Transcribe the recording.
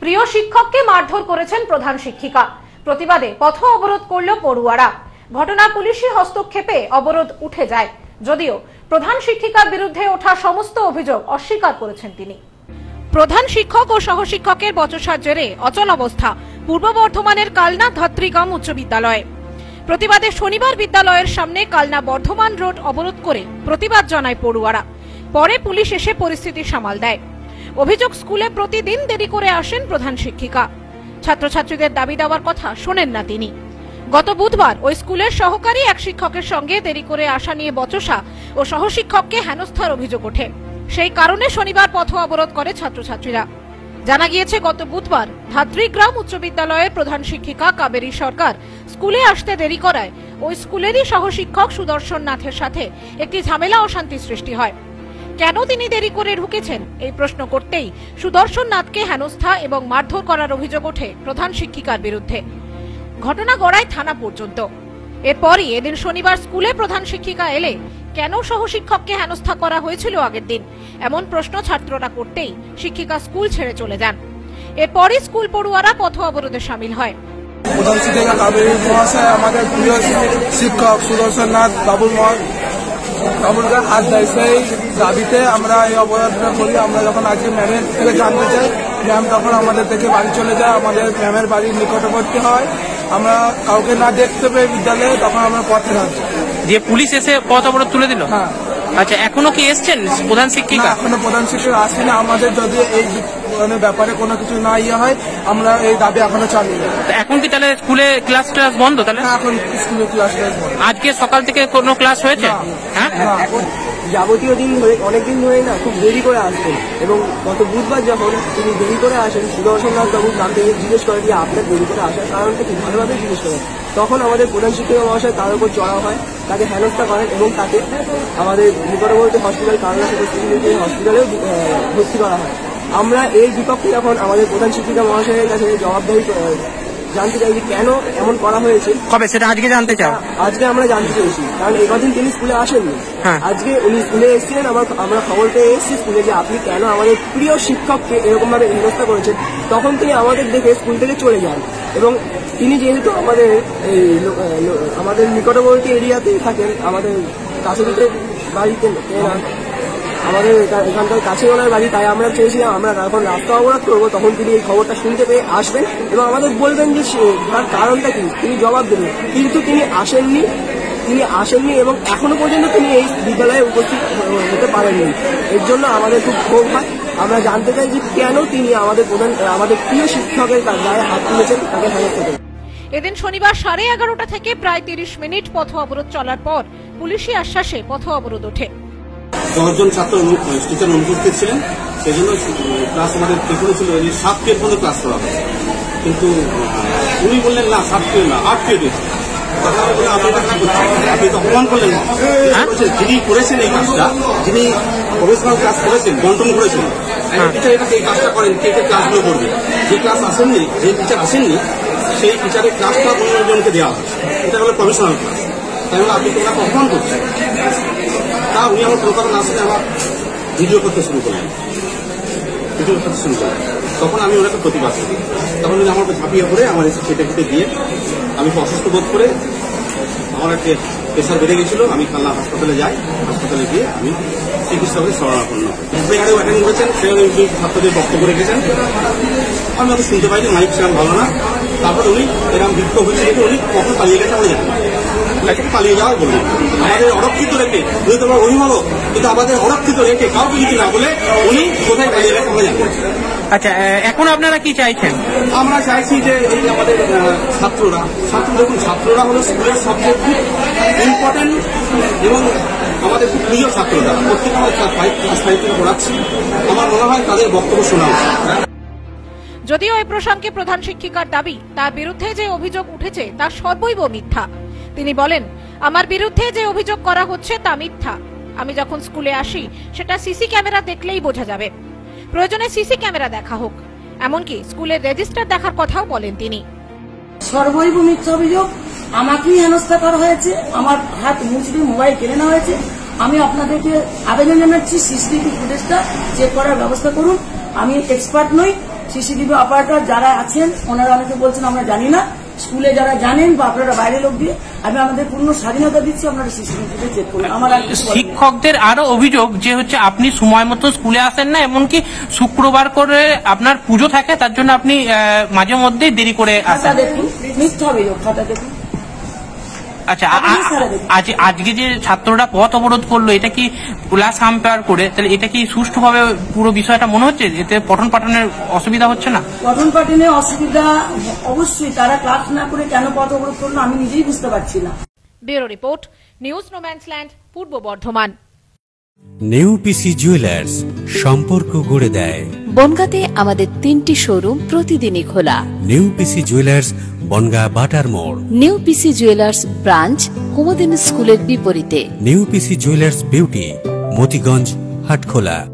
প্রিয় শিক্ষককে মারধর করেছেন প্রধান শিক্ষিকা। প্রতিবাদে পথ অবরোধ করল পড়ুয়ারা। ঘটনা পুলিশি হস্তক্ষেপে অবরোধ উঠে যায়, যদিও প্রধান শিক্ষিকার বিরুদ্ধে ওঠা সমস্ত অভিযোগ অস্বীকার করেছেন তিনি। প্রধান শিক্ষক ও সহশিক্ষকের বচসার জেরে অচল অবস্থা পূর্ব বর্ধমানের কালনা ধাত্রীগ্রাম উচ্চ বিদ্যালয়ে। প্রতিবাদে শনিবার বিদ্যালয়ের সামনে কালনা বর্ধমান রোড অবরোধ করে প্রতিবাদ জানায় পড়ুয়ারা। পরে পুলিশ এসে পরিস্থিতি সামাল দেয়। অভিযোগ, স্কুলে প্রতিদিন দেরি করে আসেন প্রধান শিক্ষিকা। ছাত্রছাত্রীদের দাবি দেওয়ার কথা শোনেন না তিনি। গত বুধবার ওই স্কুলের সহকারী এক শিক্ষকের সঙ্গে দেরি করে আসা নিয়ে বচসা ও সহশিক্ষককে হেনস্থার অভিযোগ ওঠে। সেই কারণে শনিবার পথ অবরোধ করে ছাত্রছাত্রীরা। জানা গিয়েছে, গত বুধবার ধাত্রীগ্রাম উচ্চ বিদ্যালয়ের প্রধান শিক্ষিকা কাবেরী সরকার স্কুলে আসতে দেরি করায় ওই স্কুলেরই সহশিক্ষক সুদর্শন নাথের সাথে একটি ঝামেলা অশান্তি সৃষ্টি হয়। কেন তিনি দেরি করে ঢুকেছেন এই প্রশ্ন করতেই সুদর্শন নাথকে হেনস্থা এবং মারধর করার অভিযোগ ওঠে প্রধান শিক্ষিকার বিরুদ্ধে। ঘটনা গড়ায় থানা পর্যন্ত। এরপরই এদিন শনিবার স্কুলে প্রধান শিক্ষিকা এলে কেন সহশিক্ষককে হেনস্থা করা হয়েছিল আগের দিন এমন প্রশ্ন ছাত্ররা করতেই শিক্ষিকা স্কুল ছেড়ে চলে যান। এরপরই স্কুল পড়ুয়ারা পথ অবরোধে সামিল হয়। প্রধান শিক্ষিকা কাবেরী মহাশয় আমাদের প্রিয় শিক্ষক সুদর্শন নাথ বাবুর হাত দেয়, সেই দাবিতে আমরা এই অবরোধটা করি। আমরা যখন আজকে ম্যামের থেকে জানতে চাই, ম্যাম তখন আমাদের থেকে বাড়ি চলে যায়। আমাদের ম্যামের বাড়ির নিকটবর্তী হয়, আমরা কাউকে না দেখতে পেয়ে বিদ্যালয়ে তখন আমরা পথে নামছি। যে পুলিশ এসে পথ অবরোধ তুলে দিল? হ্যাঁ। আচ্ছা, এখনো কি এসছেন প্রধান শিক্ষিকা? এখনো প্রধান শিক্ষিকা আসেনি। আমাদের যদি এই ব্যাপারে কোনো কিছু না হয়, আমরা এই দাবি এখনো চালিয়ে যাই। এখন কি তাহলে স্কুলে ক্লাস বন্ধ? তাহলে এখন স্কুলে ক্লাস বন্ধ। আজকে সকাল থেকে কোনো ক্লাস হয়েছে? হ্যাঁ, এখন যাবতীয় দিন ধরে অনেকদিন ধরে না খুব দেরি করে আসতেন, এবং গত বুধবার যখন তিনি দেরি করে আসেন, সুদর্শন নাথ বাবু তাকে জিজ্ঞেস করে যে আপনার দেরি করে আসার কারণটা কি, ভালোভাবে জিজ্ঞেস করেন। তখন আমাদের প্রধান শিক্ষিকা মহাশয় তার উপর চড়া হয়, তাকে হেনস্থা করেন এবং তাকে আমাদের নিকটবর্তী হসপিটাল কালনা হসপিটালেও ভর্তি করা হয়। আমরা এই বিপক্ষে যখন আমাদের প্রধান শিক্ষিকা মহাশয়ের কাছে জবাবদাহি জানতে চাই যে কেন এমন করা হয়েছে। কবে সেটা আজকে জানতে চাও? আজকে আমরা জানতে চেয়েছি, কারণ এই কদিন তিনি স্কুলে আসেননি। আজকে উনি স্কুলে এসেছিলেন। আমরা খবর পেয়ে এসেছি স্কুলে যে আপনি কেন আমাদের প্রিয় শিক্ষককে এরকম ভাবে হেনস্থা করেছেন। তখন তিনি আমাদের দেখে স্কুল থেকে চলে যান, এবং তিনি যেহেতু আমাদের নিকটবর্তী এরিয়াতে থাকেন, আমাদের কাছে বাড়িতে আমাদের এখানকার কাছে ওনার বাড়ি, তাই আমরা চেয়েছিলাম আমরা যখন রাস্তা অবরোধ করবো তখন তিনি এই খবরটা শুনতে পেয়ে আসবেন এবং আমাদের বলবেন যে তার কারণটা কি, তিনি জবাব দেবেন। কিন্তু তিনি আসেননি এবং এখনো পর্যন্ত তিনি এই বিদ্যালয়ে উপস্থিত হতে পারেননি। এর জন্য আমাদের খুব ক্ষোভ হয়। আমরা জানতে চাই যে কেন তিনি আমাদের প্রিয় শিক্ষকের গায়ে হাত তুলেছেন, তাকে হেনস্থা করেন। এদিন শনিবার 11:30 থেকে প্রায় 30 মিনিট পথ অবরোধ চলার পর পুলিশি আশ্বাসে পথ অবরোধ ওঠে। 10 জন ছাত্র টিচার অনুপস্থিত ছিলেন, সেই জন্য ক্লাস আমাদের পেছনে ছিল 7 পিরিয়ড পর্যন্ত ক্লাস করা হয়েছে। কিন্তু উনি বললেন না 7 পিরিয়ড না 8 পিরিয়ড। আপনি তো অপমান করলেন। যিনি করেছেন এই কাজটা, যিনি প্রফেশনাল ক্লাস করেছেন, বন্টন করেছেন, টিচার এই কাজটা করেন, কে কে ক্লাসগুলো করবে। যে ক্লাস আসেননি, যে টিচার আসেননি, সেই টিচারের ক্লাসটা অন্যজনকে দেওয়া হয়। এটা হলো প্রফেশনাল ক্লাস। তাই বলে আপনি তোমরা অপমান করছেন। তা উনি আমার প্রকার না আসলে আমার ভিডিও করতে শুরু করলেন। তখন আমি ওনাকে প্রতিবাদ করি। তখন উনি আমার ঝাঁপিয়ে পড়ে আমার এসে খেটে দিয়ে আমি অসুস্থ বোধ করে আমার একটা প্রেশার বেড়ে গেছিল। আমি কালনা হাসপাতালে যাই। হাসপাতালে গিয়ে আমি চিকিৎসকের শরণাপন্ন হই। এখানেও অ্যাটেন্ড করেছেন, সেখানে ছাত্রদের বক্তব্য রেখেছেন। আমি ওকে শুনতে পাইনি, মাইক ছিলাম ভালো না। তারপর উনি এরকম বিক্ষোভ হয়েছে দেখে উনি কখন পালিয়ে গেছে আমরা জানি না। পালিয়ে যাওয়া বললেন আমাদের অরক্ষিত রেখে, উনি তোমার অভিভাবক, কিন্তু আমাদের অরক্ষিত রেখে কাউকে কিছু না বলে উনি কোথায় পালিয়ে গেছে আমরা জানি। আচ্ছা, এখন আপনারা কি চাইছেন? আমরা চাইছি যে এই আমাদের ছাত্ররা হলো স্কুলের সবচেয়ে খুব ইম্পর্টেন্ট এবং আমাদের খুব প্রিয় ছাত্ররা। প্রত্যেকে আমরা ক্লাস 5 থেকে পড়াচ্ছি। আমার মনে হয় তাদের বক্তব্য শোনা উচিত। যদিও এই প্রসঙ্গে প্রধান শিক্ষিকার দাবি, তার বিরুদ্ধে যে অভিযোগ উঠেছে তা সর্বৈব মিথ্যা। তিনি বলেন, আমার বিরুদ্ধে যে অভিযোগ করা হচ্ছে তা মিথ্যা। আমি যখন স্কুলে আসি সেটা সিসি ক্যামেরা দেখলেই বোঝা যাবে। প্রয়োজনে সিসি ক্যামেরা দেখা হোক, এমনকি স্কুলের রেজিস্টার দেখার কথাও বলেন তিনি। সর্বৈব মিথ্যা অভিযোগ। আমাকেই হেনস্থা করা হয়েছে, আমার হাত মুচড়ে মোবাইল কেড়ে নেওয়া হয়েছে। আমি আপনাদেরকে আবেদন জানাচ্ছি সিসিটিভি ফুটেজটা চেক করার ব্যবস্থা করুন। আমি এক্সপার্ট নই, সিসিটিভি অপারেটর যারা আছেন ওনারা অনেকে বলছেন আমরা জানি না, স্কুলে যারা জানেন বা আপনারা বাইরে লোক দিয়ে আমি আমাদের পূর্ণ স্বাধীনতা দিচ্ছি, আপনারা সিসিটিভিতে চেক করুন। আমার আর কিছু বলার নেই। শিক্ষকদের আরো অভিযোগ যে হচ্ছে আপনি সময় মতো স্কুলে আসেন না, এমনকি শুক্রবার করে আপনার পুজো থাকে, তার জন্য আপনি মাঝে মধ্যেই দেরি করে খাতা আসেন। দেখুন, মিথ্যা অভিযোগ, খাতা দেখুন। আচ্ছা, আপনি স্যারে দেখুন। আজকে যে ছাত্ররা পথ অবরোধ করলো, এটা কি ক্লাস কম্পেয়ার করে, তাহলে এটা কি সুষ্ঠুভাবে পুরো বিষয়টা মনে হচ্ছে, এতে পঠন পাঠনের অসুবিধা হচ্ছে না? পঠন পাঠনে অসুবিধা অবশ্যই, তারা ক্লাস না করে কেন পথ অবরোধ করলো আমি নিজেই বুঝতে পারছি না। ব্যুরো রিপোর্ট, নিউজ নোম্যান্সল্যান্ড, পূর্ব বর্ধমান। নেউপিসি জুয়েলার্স, সম্পর্ক গড়ে দেয়। বনগাঁতে আমাদের 3টি শোরুম প্রতিদিনই খোলা। নেউপিসি জুয়েলার্স, বনগাঁ বাটার মোড়। নিউপিসি জুয়েলার্স ব্রাঞ্চ কুমদিন স্কুলের বিপরীতে। New PC jewellers beauty, Motiganj, Hatkhola.